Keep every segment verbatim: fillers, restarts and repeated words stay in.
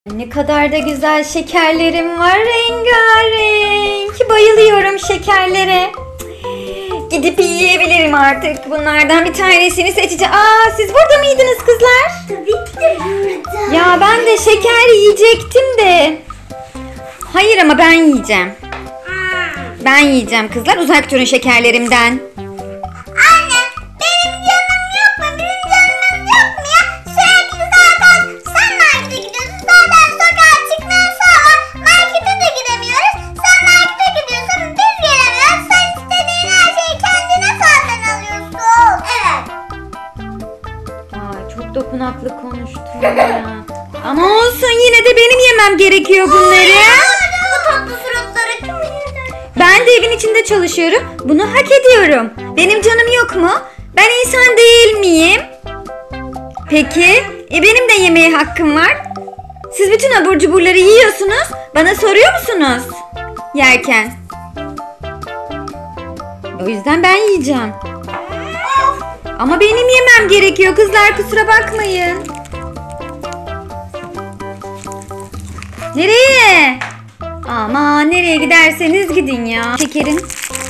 Ne kadar da güzel şekerlerim var, rengarenk. Bayılıyorum şekerlere. Gidip yiyebilirim artık. Bunlardan bir tanesini seçeceğim. Aa, siz burada mıydınız kızlar? Tabii ki de burada. Ya ben de şeker yiyecektim de. Hayır ama ben yiyeceğim. Hmm. Ben yiyeceğim kızlar. Uzak durun şekerlerimden. Anne, benim canım yok mu? Benim canım yok mu ya? Sürekli zaten sen markete gidiyorsun. Zaten sokağa çıkmıyorsa ama markete de gidemiyoruz. Sen markete gidiyorsun, biz gelemiyoruz. Sen istediğin her şeyi kendine zaten alıyorsun. Evet. Aa, çok dokunaklı konuştun ya. Ama olsun, yine de benim yemem gerekiyor bunları. Bu tatlı suratları kim yedi? Ben de evin içinde çalışıyorum. Bunu hak ediyorum. Benim canım yok mu? Ben insan değil miyim? Peki, e benim de yemeye hakkım var. Siz bütün abur cuburları yiyorsunuz. Bana soruyor musunuz? Yerken. O yüzden ben yiyeceğim. Ama benim yemem gerekiyor kızlar, kusura bakmayın. Nereye? Aman nereye giderseniz gidin ya. Şekerin.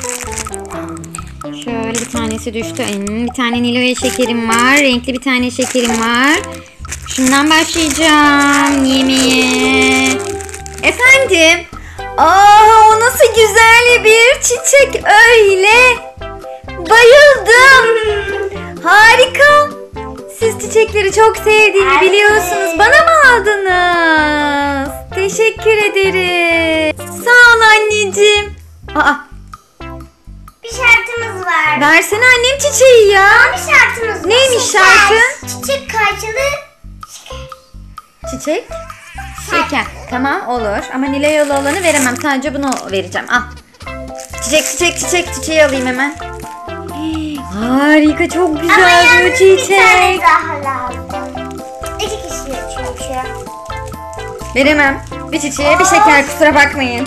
Şöyle bir tanesi düştü. Hmm, bir tane Nilo'ya şekerim var. Renkli bir tane şekerim var. Şundan başlayacağım yemeye. Efendim? Aa, o nasıl güzel bir çiçek öyle. Bayıldım. Harika. Siz çiçekleri çok sevdiğimi biliyorsunuz. Bana mı aldınız? Teşekkür ederim. Sağ ol anneciğim. Aa, Bir şartımız var. versene annem çiçeği ya. Bir şartımız var. Neymiş Şeker. şartın? Çiçek karşılığı şeker. Çiçek? Şeker. Tamam olur. Ama Nilo'ya olanı veremem. Sadece bunu vereceğim. Al. Çiçek çiçek çiçek. Çiçeği alayım hemen. Hii, harika, çok Ama güzel bu yalnız bir tane çiçek. daha lazım. İki kişi çünkü. Veremem. Bir çiçeğe bir şeker, kusura bakmayın.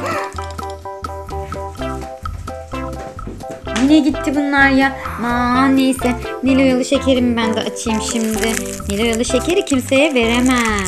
Yine gitti bunlar ya. Aman neyse. Niloyalı şekerimi ben de açayım şimdi. Niloyalı şekeri kimseye veremem.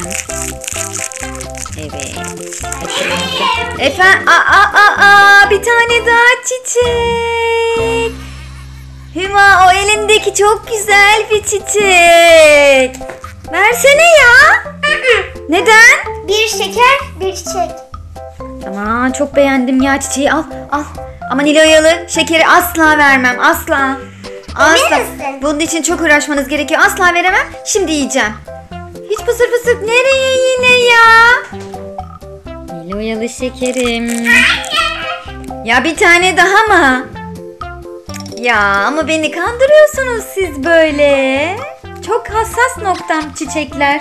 Evet. Efendim, aa, aa, aa, bir tane daha çiçek. Hüma, o elindeki çok güzel bir çiçek. Versene ya. Neden? Bir şeker, bir çiçek. Aman çok beğendim ya, çiçeği al al. Ama Niloyalı şekeri asla vermem, asla. Asla. Emin misin? Bunun için çok uğraşmanız gerekiyor. Asla veremem. Şimdi yiyeceğim. Hiç pısır pısır. Nereye yine ya? Niloyalı şekerim. Ya bir tane daha mı? Ya ama beni kandırıyorsunuz siz böyle. Çok hassas noktam çiçekler.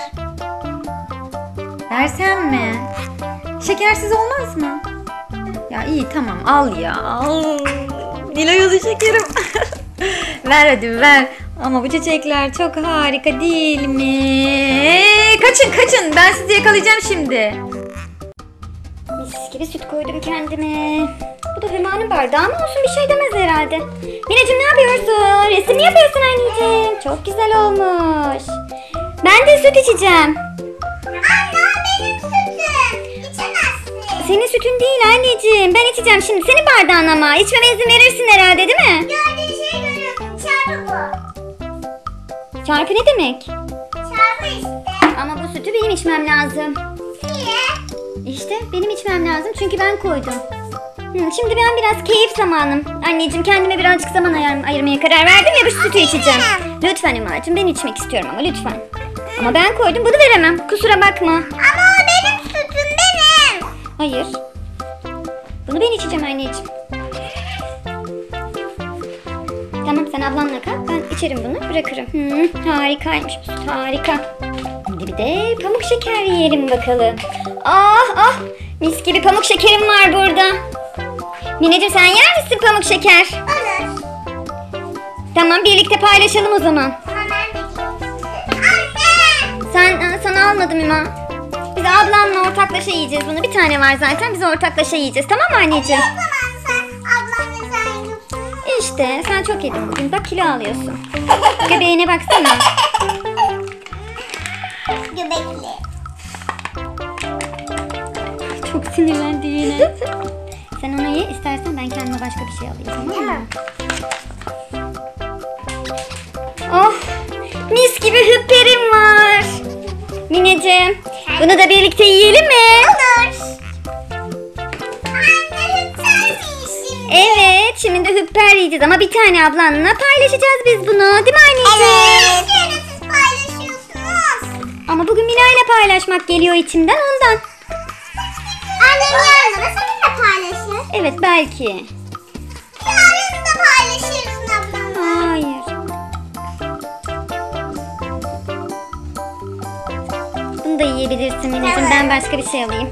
Versem mi? Şekersiz olmaz mı? Ya iyi, tamam, al ya. Al. Niloyalı şekerim. Ver hadi ver. Ama bu çiçekler çok harika değil mi? Kaçın kaçın, ben sizi yakalayacağım şimdi. Mis gibi süt koydum kendime. Bu da Hüma'nın bardağı ama olsun, bir şey demez herhalde. Mineciğim, ne yapıyorsun? Resim mi yapıyorsun anneciğim? Çok güzel olmuş. Ben de süt içeceğim. Anne, benim sütüm. İçemezsin. Senin sütün değil anneciğim. Ben içeceğim şimdi. Senin bardağın ama. İçmeme izin verirsin herhalde, değil mi? Gördüğün şey görüyorsun. Çarpı bu. Çarpı ne demek? Çarpı işte. Ama bu sütü benim içmem lazım. Niye? İşte benim içmem lazım çünkü ben koydum. Hı, şimdi ben biraz keyif zamanım. Anneciğim, kendime birazcık zaman ayır- ayırmaya karar verdim ya, bu sütü içeceğim. Lütfen Ümacığım, ben içmek istiyorum ama lütfen. Ama ben koydum, bunu veremem. Kusura bakma. Ama o benim sütüm, benim. Hayır. Bunu ben içeceğim anneciğim. Tamam, sen ablanla kal. Ben içerim bunu, bırakırım. Hı, harikaymış bu süt, harika. Şimdi bir de pamuk şeker yiyelim bakalım. Ah ah, mis gibi pamuk şekerim var burada. Mineciğim, sen yer misin pamuk şeker? Olur. Tamam, birlikte paylaşalım o zaman. Ama ben de Anne. Sen, aa, sana almadım Üma. Biz ablamla ortaklaşa yiyeceğiz bunu. Bir tane var zaten, biz ortaklaşa yiyeceğiz. Tamam mı anneciğim? O zaman sen ablanla sen yoksun. İşte sen çok yedin bugün. Bak, kilo alıyorsun. Göbeğine baksana. Göbekli. Çok sinirlendi yine. Sen onu ye, istersen ben kendime başka bir şey alayım, tamam mı? Oh, mis gibi hüpperim var. Mineciğim, bunu da birlikte yiyelim mi? Olur. Anne hüpper miyiz şimdi? Evet, şimdi de hüpper yiyeceğiz ama bir tane ablanla paylaşacağız biz bunu, değil mi anneciğim? Evet. Yine siz paylaşıyorsunuz. Ama bugün Mina ile paylaşmak geliyor içimden, ondan. Annem yarın da seninle paylaşır. Evet, belki. Yarın da paylaşırsın ablamla. Hayır. Bunu da yiyebilirsin Mineciğim. Ben başka bir şey alayım.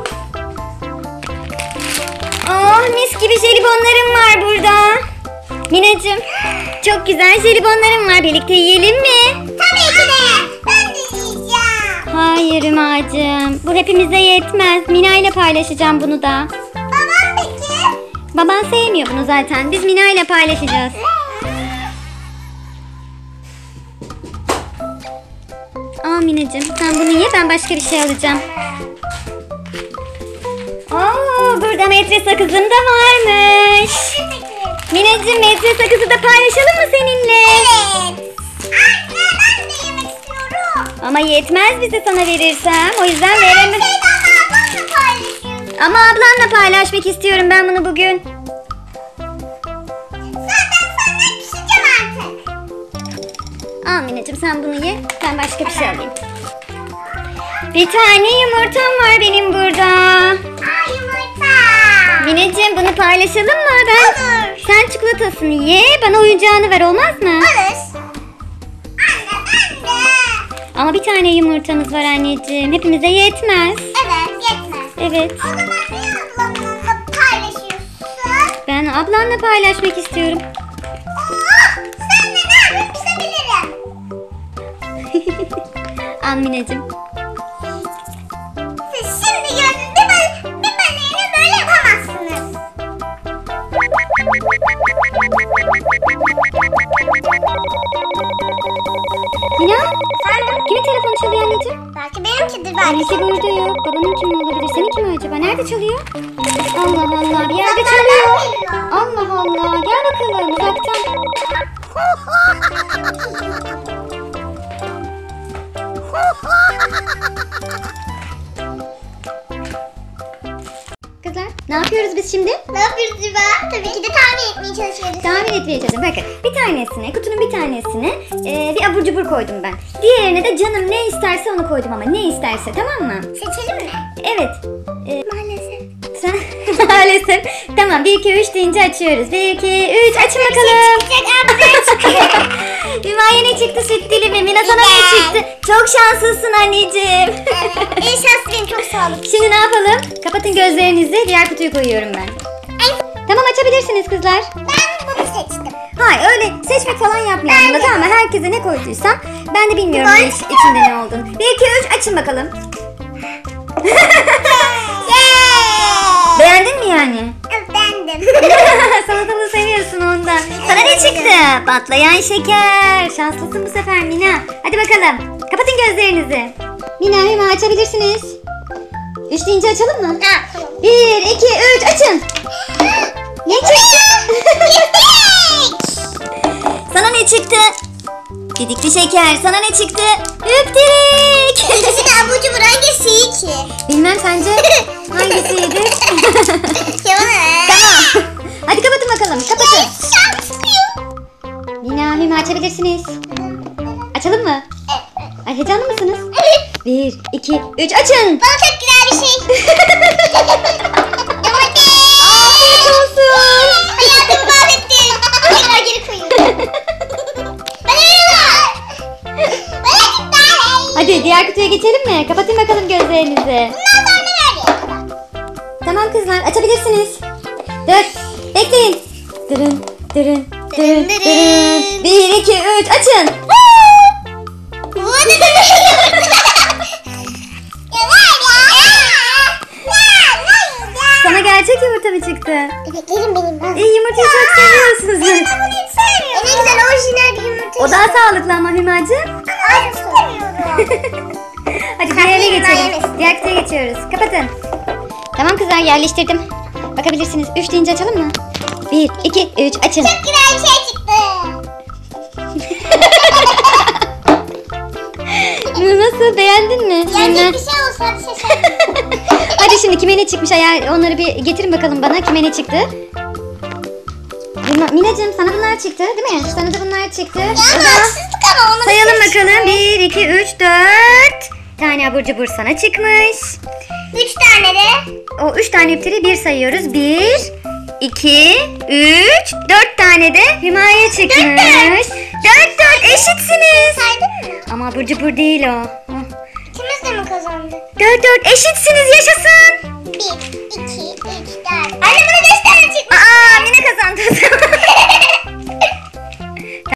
Oh, mis gibi jelibonlarım var burada. Mineciğim, çok güzel jelibonlarım var. Birlikte yiyelim mi? Tabii ki de. Ben de yiyeceğim. Hayır Ümacığım. Bu hepimize yetmez. Mina ile paylaşacağım bunu da. Babam peki? Baban sevmiyor bunu zaten. Biz Mina ile paylaşacağız. Al Mineciğim, sen bunu ye, ben başka bir şey alacağım. Oo, burada metre sakızım da varmış. Mineciğim, metre sakızı da paylaşalım mı seninle? Evet. Anne ben de yemek istiyorum. Ama yetmez bize sana verirsem. O yüzden Her veremem. şeyden ablamla paylaşıyorsun. Ama ablanla paylaşmak istiyorum ben bunu bugün. Zaten senden pişeceğim artık. Al Mineciğim, sen bunu ye, ben başka bir şey alayım. Bir tane yumurtam var benim burada. Aa yumurta. Mineciğim, bunu paylaşalım mı? Ben, Olur. sen çikolatasını ye, bana oyuncağını ver, olmaz mı? Olur. Anne ben de. Ama bir tane yumurtamız var anneciğim. Hepimize yetmez. Evet yetmez. Evet. O zaman niye ablamla paylaşıyorsun? Ben ablanla paylaşmak istiyorum. Oh, senle ne yapayım pişebilirim. Al Mineciğim. Siz şimdi gördüğünüz bir, bal bir balığını böyle yapamazsınız. Mina, kimin telefonu çalıyor anneciğim? Belki benimkidir belki. Benimki burada yok. Babanınki mi olabilir? Seninki mi acaba? Nerede çalıyor? Allah Allah, bir yerde Uzaktan çalıyor. geliyor. Allah Allah, gel bakalım uzaktan. Kızlar, ne yapıyoruz biz şimdi? Ne yapıyoruz Ziva? Tabii ki de tahmin etmeye çalışıyoruz. Tahmin etmeye çalışacağım. Bakın, bir tanesine, kutunun bir tanesine e, bir abur cubur koydum ben. Diğerine de canım ne isterse onu koydum ama ne isterse, tamam mı? Seçelim mi? Evet. E, Maalesef. sen maalesef. Tamam, bir iki üç deyince açıyoruz. bir iki üç, açın bakalım. Çıkacak abla çıkıyor. Hüma'ya ne çıktı, süt dilimi? Mina sana ne Güzel. çıktı? Çok şanslısın anneciğim. En şanslıyım çok sağ olun. Şimdi ne yapalım? Kapatın gözlerinizi, diğer kutuyu koyuyorum ben. Ay, Tamam, açabilirsiniz kızlar. ben bunu seçtim. Hayır, öyle seçmek falan yapmayalım Ben da, de. tamam mı? Herkese ne koyduysam ben de bilmiyorum Ben ne iç- içinde ne olduğunu. bir iki üç, açın bakalım. Yeah. Beğendin mi yani? Bendim. Salatalığı seviyorsun ondan. Sana ne çıktı? Patlayan şeker. Şanslısın bu sefer Mina. Hadi bakalım. Kapatın gözlerinizi. Mina, Hüma, açabilirsiniz. Üç deyince açalım mı? Ha, tamam. Bir, iki, üç, açın. Ne çıktı? Sana ne çıktı? Didikli şeker. Sana ne çıktı? Üptik. İkisi de abur cubur hangisi ki? Bilmem, sence hangisiydi? Yalan. Tamam. Hadi kapatın bakalım. Kapatın. Şanslıyım. Mina, Hüma, açabilirsiniz. Açalım mı? Evet. Ay, heyecanlı mısınız? Evet. Bir, iki, üç, açın. Bana çok güzel bir şey. Yumurta. Afiyet olsun. Hayatımı mahvettin. Tekrar geri koyuyorum. Bana ne var? Bana güzel. Hadi diğer kutuya geçelim mi? Kapatın bakalım gözlerinizi. Bundan sonra ne veriyor? Tamam kızlar, açabilirsiniz. Dur, bekleyin. Dırın, dırın, dırın, Dırın, dırın. dırın. Bir, iki, üç, açın. Bu ne demek? Ya ver ya. Ver, ver ya. Sana gerçek yumurta mı çıktı? Evet, yerim benim ben. İyi, yumurtayı çok seviyorsunuz. Ben bunu hiç sevmiyorum. Ne güzel orijinal bir yumurta. O daha sağlıklı ama Hümacığım. Ama istemiyorum. Hadi Sen diğerine yerim, ben geçelim. yemesin. Diğer kutuya geçiyoruz. Kapatın. Tamam kızlar, yerleştirdim. Bakabilirsiniz. Üç deyince açalım mı? Bir, iki, üç, açın. Çok güzel bir şey çıktı. Nasıl, beğendin mi? Yenecek bir şey olsa hadi şaşırdım. Hadi şimdi kime ne çıkmış? Eğer onları bir getirin bakalım bana. Kime ne çıktı? Bunlar, Mineciğim sana bunlar çıktı değil mi? Sana da bunlar çıktı. Ya O zaman haksızlık ama onu sayalım bakalım. Bir, iki, üç, dört tane abur cubur sana çıkmış. Üç tane de. O üç tane iptiri bir sayıyoruz. Bir, iki, üç, dört tane de Hüma'ya çıkmış. Dört dört eşitsiniz. Saydın mı? Ama abur cubur değil o. Oh. İkimiz de mi kazandık? Dört dört eşitsiniz, yaşasın. Bir, iki, üç, dört. Anne bana beş tane çıkmış. Aa, Mine kazandı.